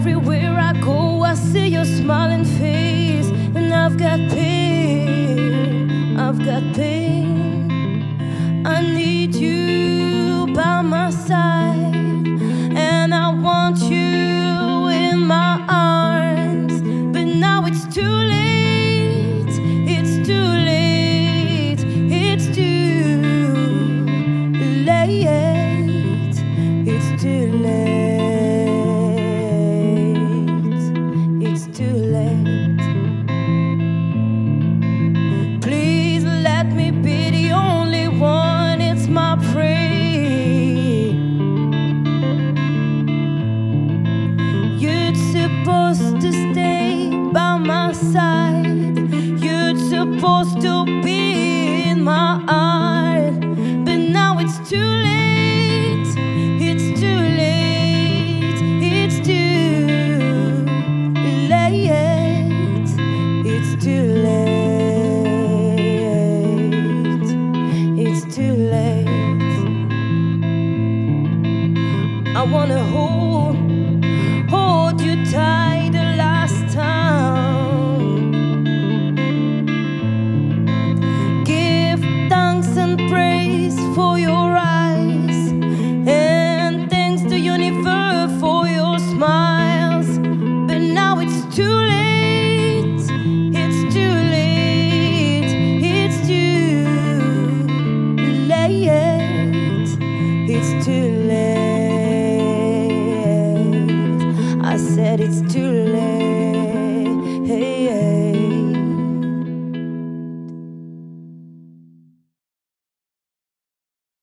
everywhere I go, I see your smiling face. And I've got pain, I've got pain. I need you by my side, and I want you in my arms. But now it's too late, it's too late, it's too late, it's too late, it's too late. Please let me be the only one, it's my prayer. You're supposed to stay by my side, you're supposed to be in my heart. But now it's too late, it's too late, it's too late, it's too late, it's too late. I wanna hold you tight the last time. Give thanks and praise for your eyes, and thanks to universe for your smiles. But now it's too late, it's too late, it's too late, it's too late. I said it's too late.